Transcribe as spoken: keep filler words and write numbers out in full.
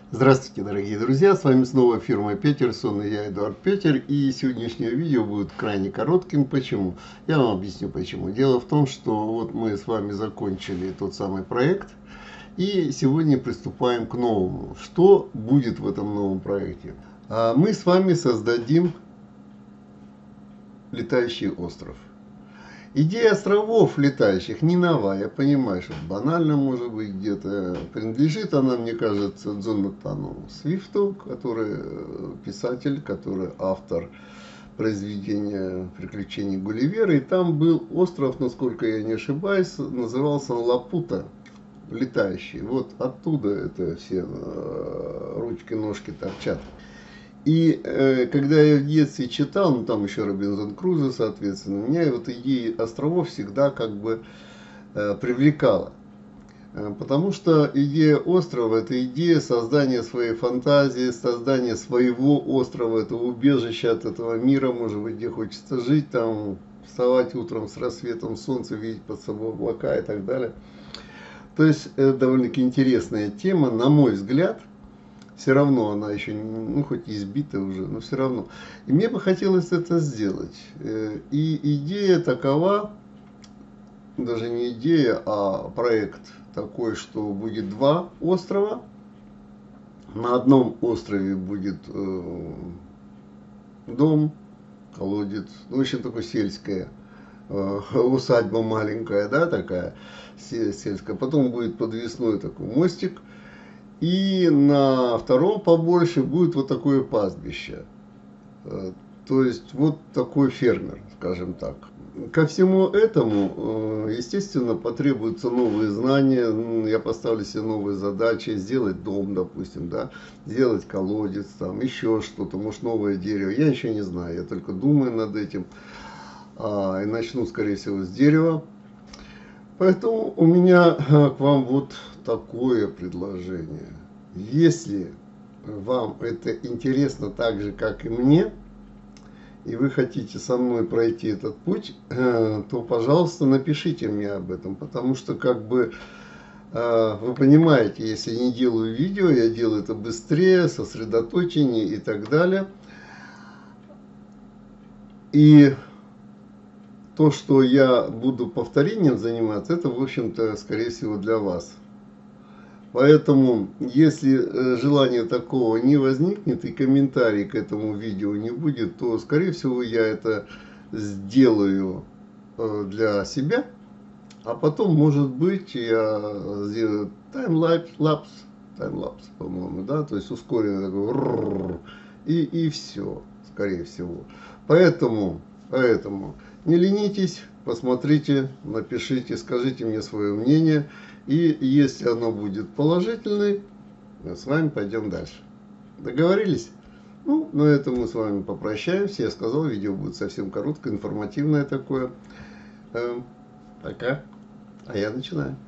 Здравствуйте, дорогие друзья, с вами снова фирма Петерсон и я, Эдуард Петер. И сегодняшнее видео будет крайне коротким. Почему? Я вам объясню почему. Дело в том, что вот мы с вами закончили тот самый проект. И сегодня приступаем к новому. Что будет в этом новом проекте? Мы с вами создадим летающий остров. Идея островов летающих не новая, я понимаю, что банально может быть где-то. Принадлежит она, мне кажется, Джонатану Свифту, который писатель, который автор произведения «Приключения Гулливера». И там был остров, насколько я не ошибаюсь, назывался Лапута, летающий. Вот оттуда это все ручки-ножки торчат. И э, когда я в детстве читал, ну там еще Робинзон Крузо, соответственно, меня вот идея островов всегда как бы э, привлекала. Э, потому что идея острова — это идея создания своей фантазии, создания своего острова, этого убежища от этого мира, может быть, где хочется жить, там, вставать утром с рассветом солнца, видеть под собой облака и так далее. То есть это довольно-таки интересная тема, на мой взгляд. Все равно она еще, ну, хоть избита уже, но все равно. И мне бы хотелось это сделать. И идея такова, даже не идея, а проект такой, что будет два острова. На одном острове будет э, дом, колодец, ну, в общем, такое сельское, э, усадьба маленькая, да, такая сельская. Потом будет подвесной такой мостик. И на втором побольше будет вот такое пастбище. То есть вот такой фермер, скажем так. Ко всему этому, естественно, потребуются новые знания. Я поставлю себе новые задачи. Сделать дом, допустим, да, сделать колодец, там еще что-то, может, новое дерево. Я еще не знаю, я только думаю над этим. И начну, скорее всего, с дерева. Поэтому у меня к вам вот такое предложение. Если вам это интересно так же, как и мне, и вы хотите со мной пройти этот путь, то, пожалуйста, напишите мне об этом. Потому что, как бы, вы понимаете, если я не делаю видео, я делаю это быстрее, сосредоточеннее и так далее. И то, что я буду повторением заниматься, это, в общем-то, скорее всего, для вас. Поэтому, если желания такого не возникнет и комментарий к этому видео не будет, то, скорее всего, я это сделаю для себя. А потом, может быть, я сделаю таймлапс, таймлапс, по-моему, да, то есть ускоренный такой, и, и все, скорее всего. Поэтому, поэтому не ленитесь, посмотрите, напишите, скажите мне свое мнение. И если оно будет положительное, мы с вами пойдем дальше. Договорились? Ну, на этом мы с вами попрощаемся. Я сказал, видео будет совсем короткое, информативное такое. Пока. А я начинаю.